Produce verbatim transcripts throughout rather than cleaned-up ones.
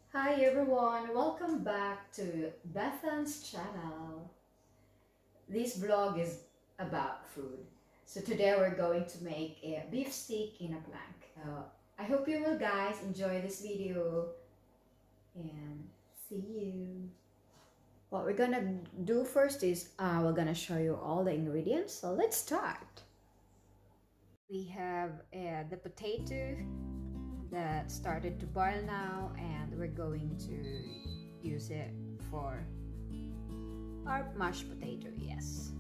Hi everyone, welcome back to Bethan's channel. This vlog is about food. So today we're going to make a beef steak in a plank. Uh, I hope you will guys enjoy this video and see you. What we're gonna do first is uh, we're gonna show you all the ingredients. So let's start. We have uh, the potato that started to boil now, and we're going to use it for our mashed potato. Yes,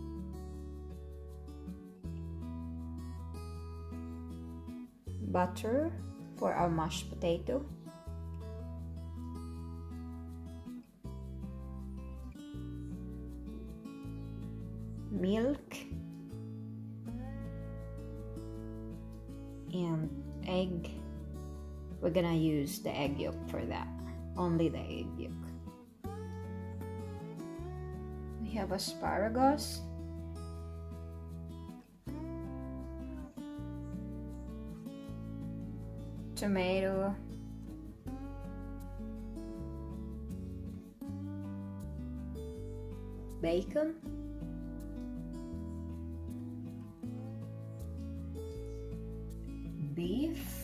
butter for our mashed potato, milk, and egg. We're gonna use the egg yolk for that, only the egg yolk. We have asparagus, tomato, bacon, beef,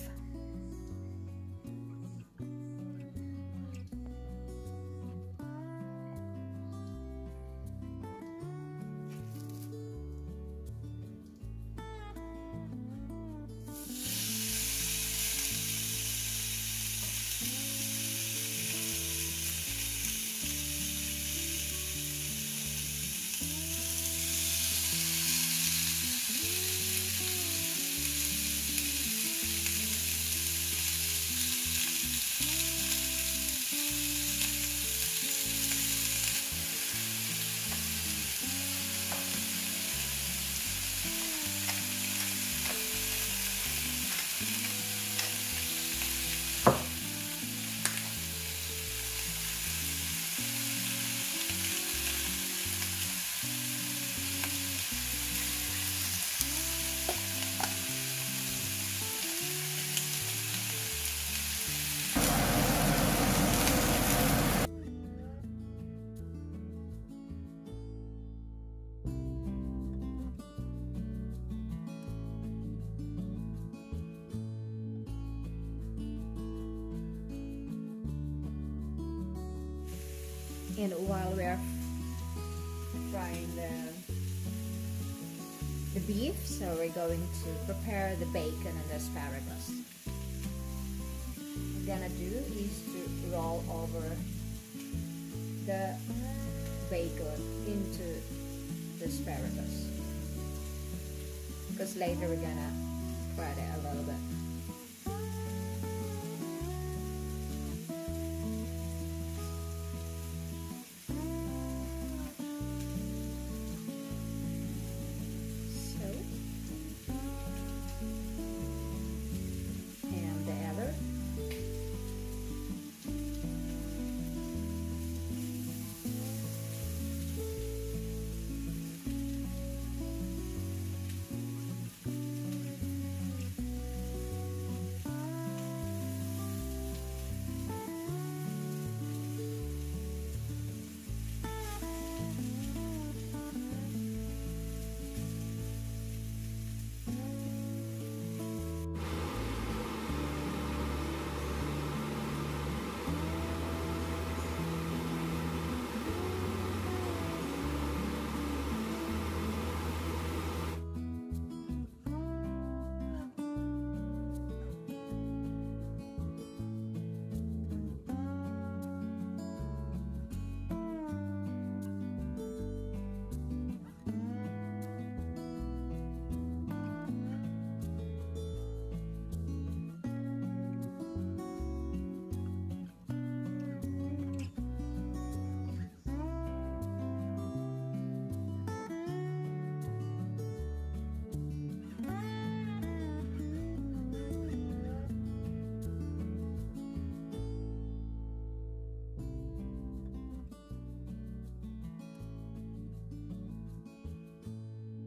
and while we are frying the the beef, so we're going to prepare the bacon and the asparagus. What we're gonna do is to roll over the bacon into the asparagus, because later we're gonna fry it a little bit.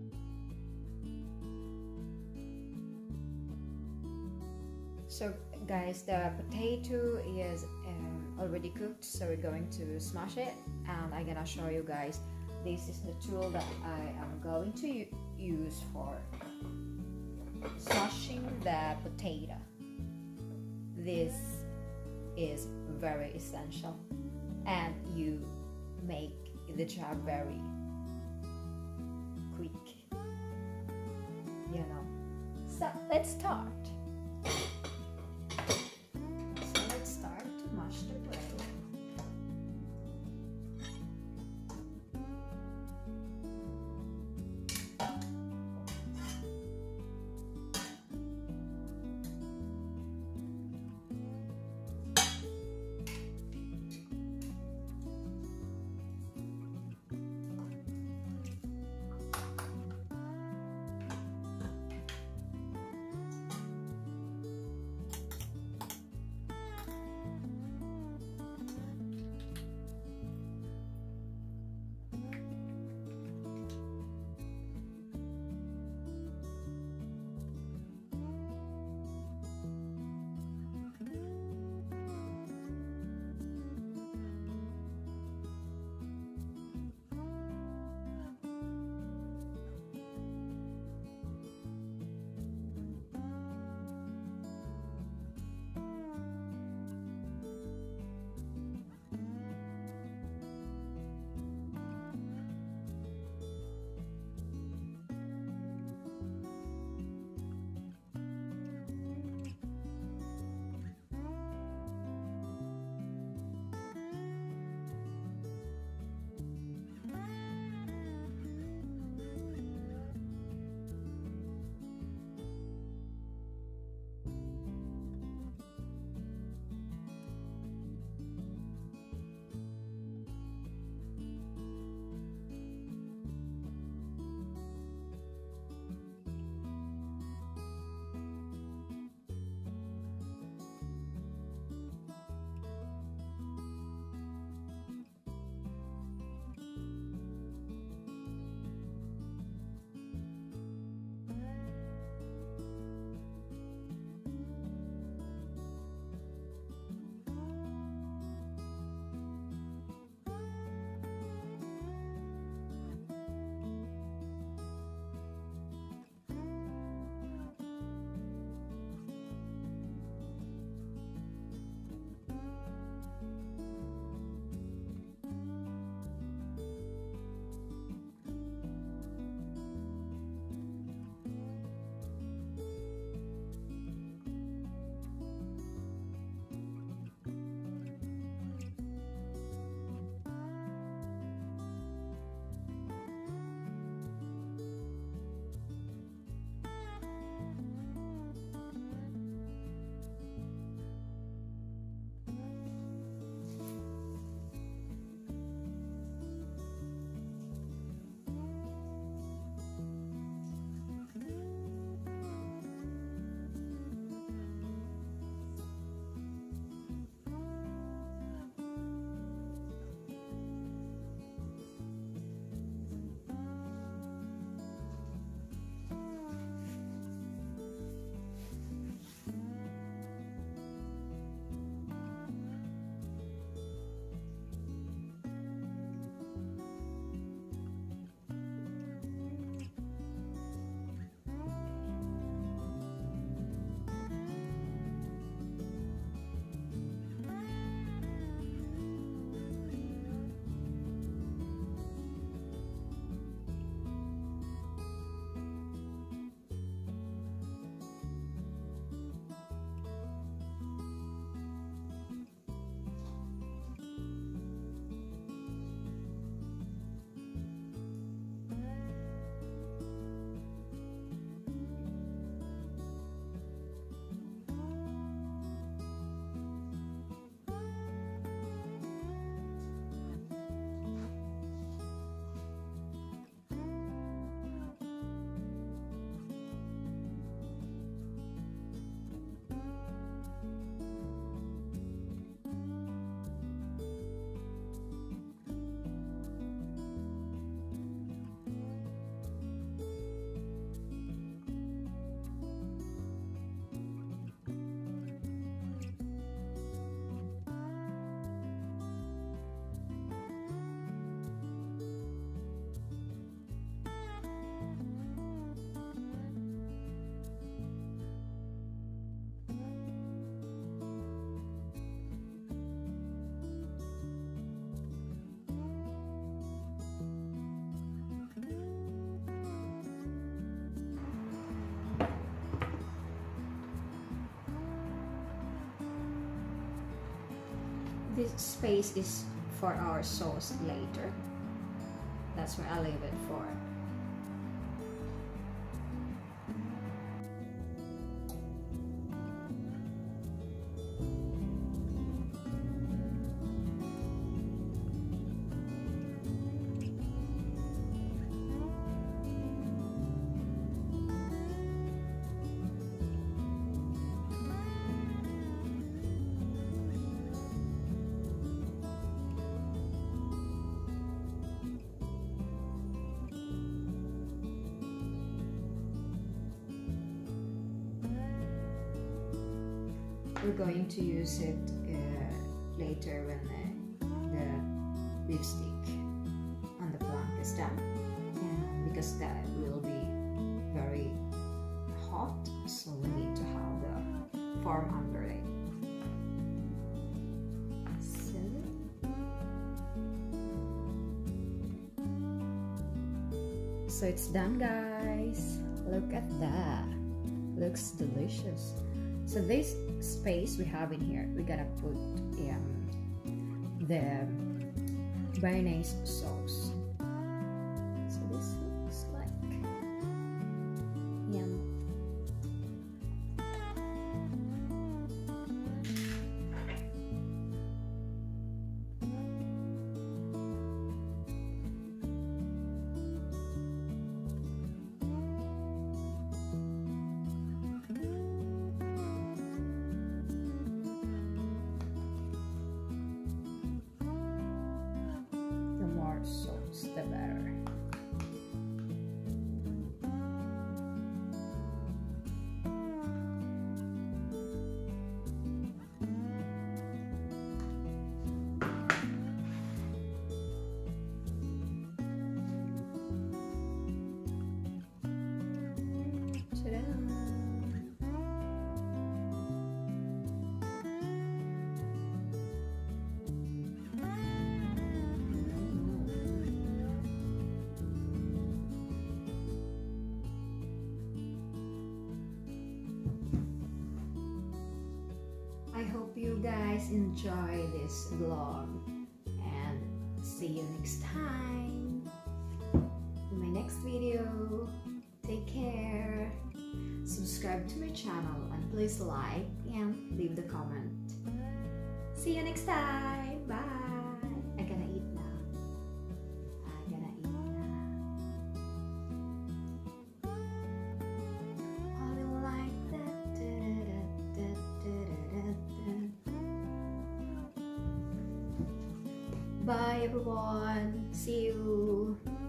So guys, the potato is um, already cooked, so we're going to smash it, and I'm gonna show you guys. This is the tool that I am going to use for smashing the potato. This is very essential, and you make the job very quick, you know. So let's start. So let's start to mash the bread. this space is for our sauce later. That's where I'll leave it for. We're going to use it uh, later when the, the beef stick on the plank is done, and because that will be very hot, so we need to have the form under it. So, so it's done, guys. Look at that. Looks delicious. So this space we have in here, we're gonna put um, the mayonnaise sauce. So this looks like yum. Sauce, the better. I hope you guys enjoy this vlog, and see you next time in my next video. Take care, subscribe to my channel, and please like and leave the comment. See you next time. Bye. I gotta eat now. I gotta eat now. Oh, you like that? Bye everyone. See you.